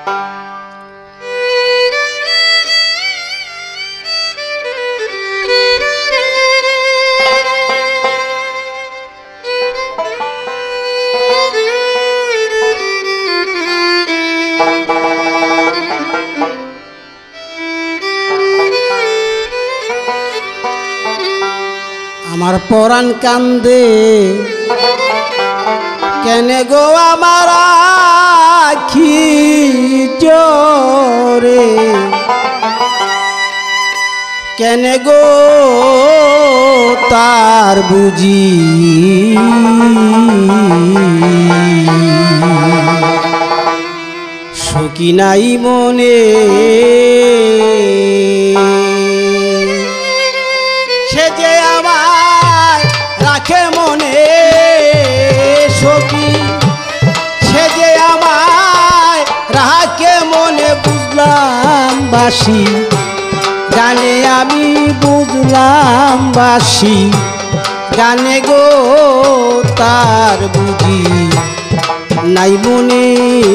আমার পরাণ কান্দে কেনে গো আমার আখি জোরে কেনে গো তার বুঝি সখী নাই মনে সে যে আমায় রাখে মনে সখী সে যে আমায় রাখে মনে বুঝলাম বাসি গানে আমি বুঝলাম বাসি গানে গো তার বুঝি নাই মনে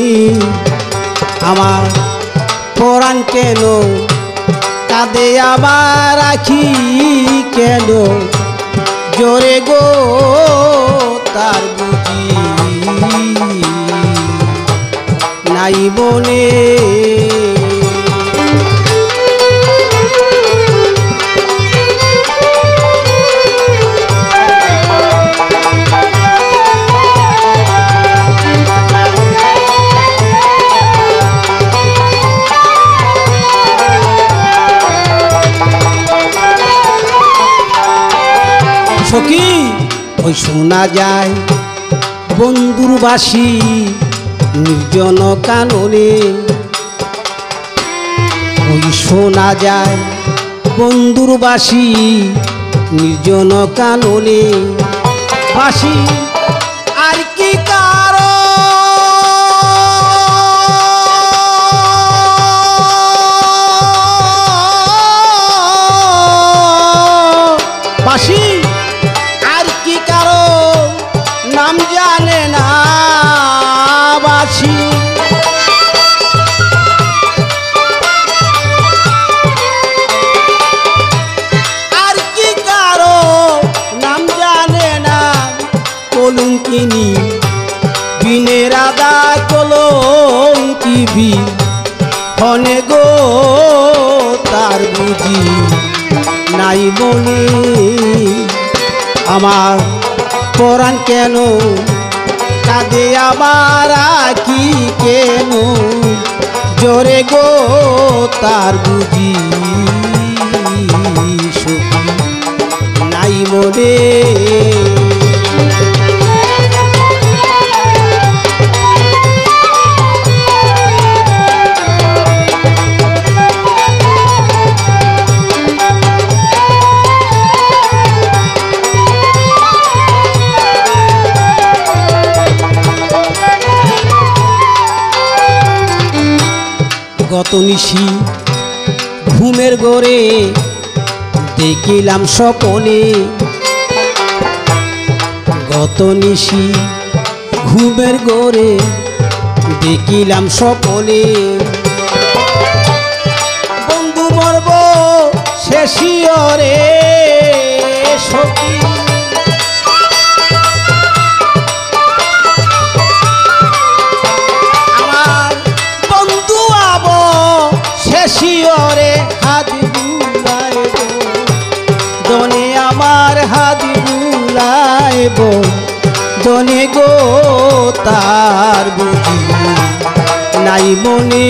আমার পরাণ কেন কাঁদে আবার আখি কেন জোরে গো তার বুঝি নাই মনে সখী ওই শোনা যায় বন্ধুর বাসি নির্জন কাননে ওই শোনা যায় বন্ধুর বাসি নির্জন কাননে বাসি আর কি কারো বাসি নাম জানে না বাসি আর কি কারো নাম জানে না কলঙ্কিনী বিনে রাধা কলঙ্কি হনে গো তার বুঝি নাই মনে আমার পরাণ কেন কাঁদে আমার আখি কেন জোরে গো তার বুঝি সখী নাই মনে গত নিশি ঘুমের ঘরে দেখিলাম স্বপনে গত নিশি ঘুমের ঘরে দেখিলাম স্বপনে বন্ধু মরব শেষিয়রে সখী শিয়রে হাত বুলাইব দনে আমার হাত বুলাইব দনে গো তার বুঝি নাই মনে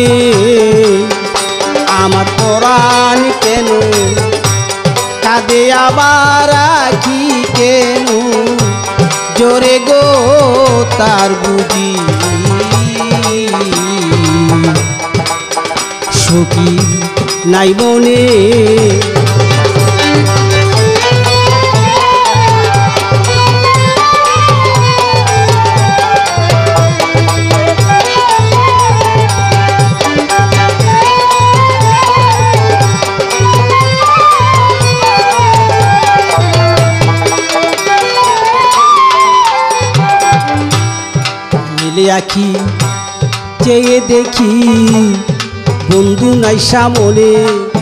আমার পরাণ কেন কাঁদে আবার আখি কেন জোরে গো তার বুঝি সখী নাই মনে মিলে আখি চেয়ে দেখি বন্ধু নাই সামনে,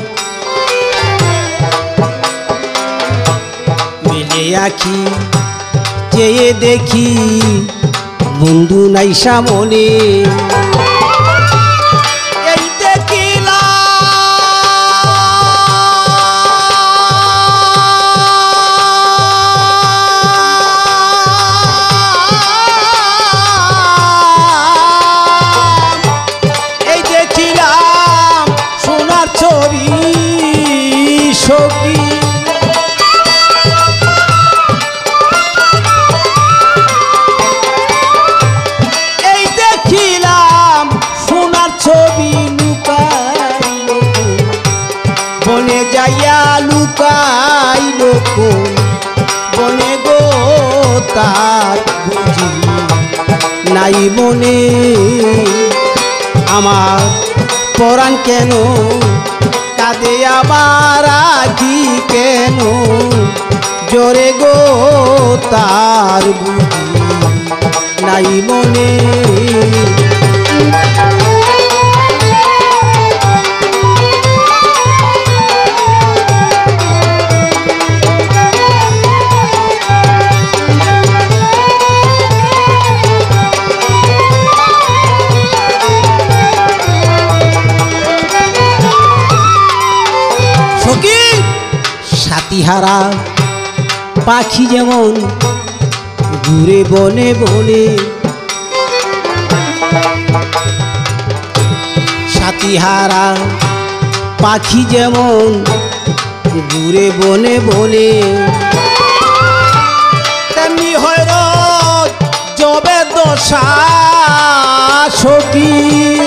মেলে আঁখি চেয়ে দেখি বন্ধু নাই সামনে। এই দেখিলাম সোনার ছবি সখী, এই দেখিলাম সোনার ছবি লুকাইল বনে যাইয়া লুকাইল বনে গো তার বুঝি নাই মনে। আমার পরাণ কেন কাঁদে আমার আঁখি কেন জোরে গো তার বুঝি নাই মনে। সাথীহারা পাখি যেমন ঘুরে বনে বনে, সাথীহারা পাখি যেমন ঘুরে বনে বনে, তেমনি হইল জবে দশা সখী।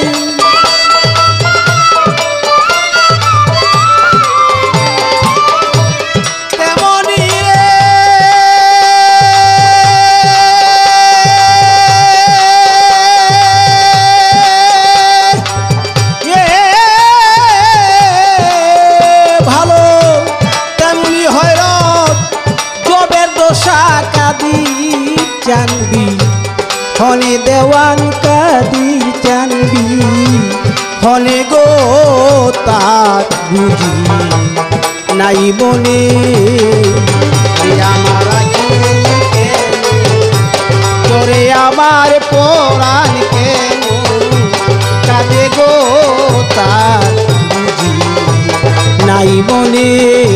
জানবি হনে দেওয়ান কাদির জানবি হনে গো তার বুঝি নাই মনে। আমার তোরে আমার পরাণ কেন কাঁদে গো তার বুঝি নাই মনে।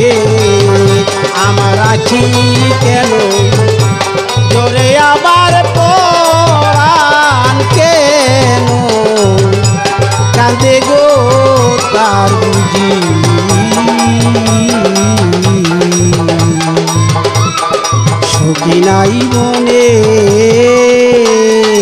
আমার আঁখি কেন জোরে আমার পরাণ কেন কাঁদে গো তার বুঝি সখী নাই মনে।